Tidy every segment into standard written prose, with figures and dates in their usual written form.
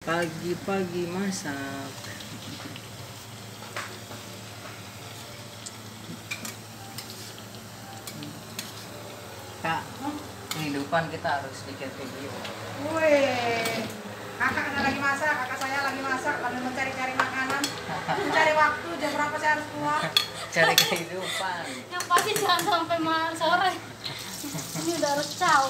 Pagi-pagi masak. Kak, kehidupan kita harus bikin video. Wih, kakak ada lagi masak, kakak saya lagi masak, lagi mencari-cari makanan, mencari waktu jam berapa saya harus keluar. Cari kehidupan. Yang pasti jangan sampai sore. Ini udah harus caw.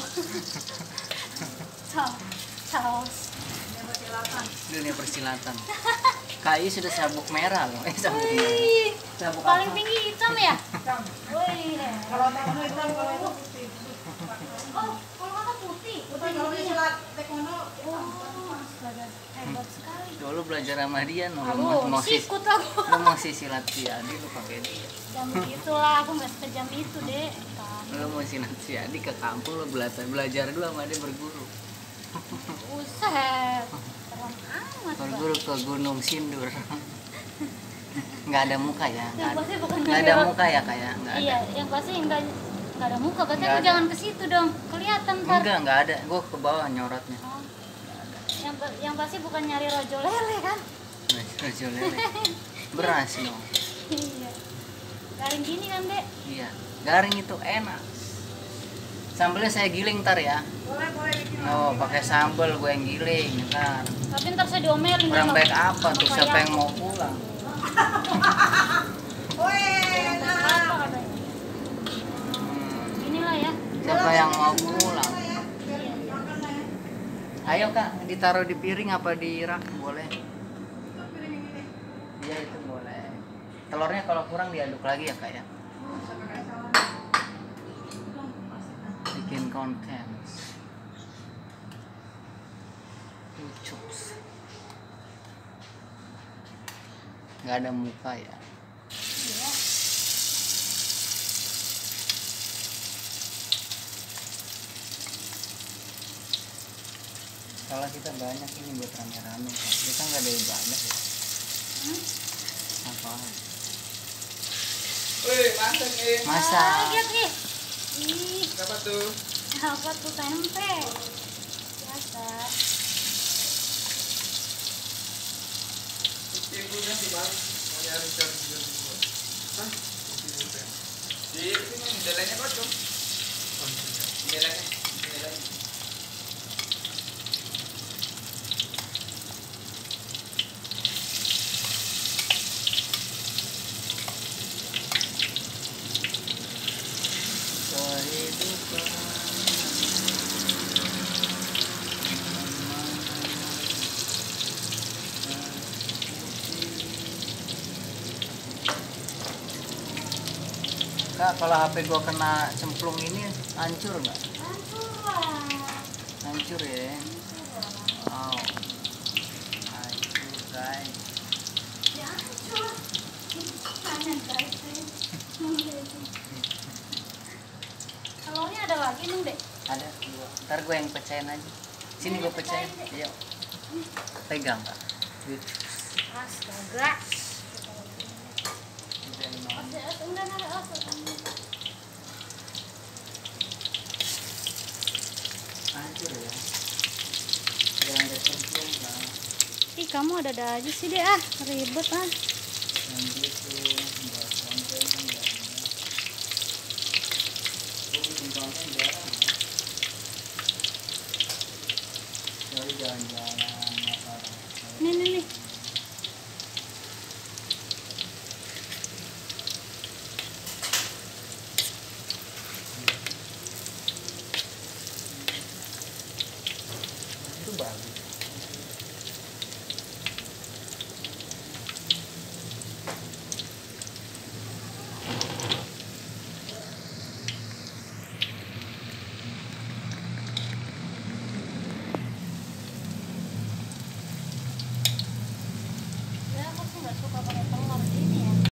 Caos. Dunia persilatan. Dunia persilatan. KI sudah sabuk merah loh. Sabuk merah. Wih, Sabuk paling apa? tinggi hitam ya? Wih, Kalau taekwondo hitam, kalau itu putih. oh, kalau kakak putih. Putih kalau di silat taekwondo hitam. Oh, astaga, hebat sekali. Dulu belajar sama dia no. Aduh, sikut aku. Lu mau silat siadi lu pakai dia. Jam begitulah, aku nggak sekejam itu deh. Lu mau silat siadi ke kampung lu belajar dulu sama dia berguru. Buset, keren amat. Berguru ke Gunung Sindur. Nggak ada muka ya? Yang pasti bukan Nggak ada muka ya kayak? Nggak ada. Iya, yang pasti nggak ada muka. Berarti Nggak aku ada. jangan ke situ dong. Kelihatan ntar. Nggak ada. Gua ke bawah nyorotnya. Oh. Yang pasti bukan nyari rojo lele kan? Rojo lele. Beras dong. Iya. Garing gini kan, Dek? Iya. Garing itu enak. Sambelnya saya giling ntar ya. Boleh bikin. Oh, pakai sambel gue yang giling ntar. Tapi ntar saya diomelin Kurang sama- baik apa tuh sama siapa saya. yang mau pulang? Wih, enak. Apa katanya? Hmm, Inilah ya. siapa yang mau pulang? Ya, Iya. makan lah ya. Ayo Kak, ditaruh di piring apa di rak? Boleh. Piring yang ini. Iya itu boleh. Telurnya kalau kurang diaduk lagi ya Kak ya. Sampai kayak salah. Bikin konten. Ucups. Nggak ada muka ya. Iya. Kalau kita banyak ini buat rame-rame Kak. Kita nggak ada ibadah ya. Apa? Wih, masak nih. Masak. Lihat nih. Ih, Apa tuh? apa tuh tempe? Biasa. Ibunya sih bang, mau nyari cari juga dulu. Hah? Di sini jendelanya kocok. Jendelanya. Kak, kalau HP gua kena cemplung ini hancur nggak? Hancur lah. Hancur ya. Wow. Hancur guys. Ya hancur. Tangan guys. Telurnya ada lagi nih, Dek. Ada dua. Ntar gue yang pecahin aja. Sini gue pecahin. Iya. Pegang Kak. Gitu. Astaga. Udah mau. Enggak ada asal. Hancur ya. Jangan ada cemplung Kak. Ih, kamu ada aja sih, Dek. Ah, ribet ah. Yang gitu. Buat konten kan nggak ada. Gue bikin konten jarang. Jadi jalan-jalan.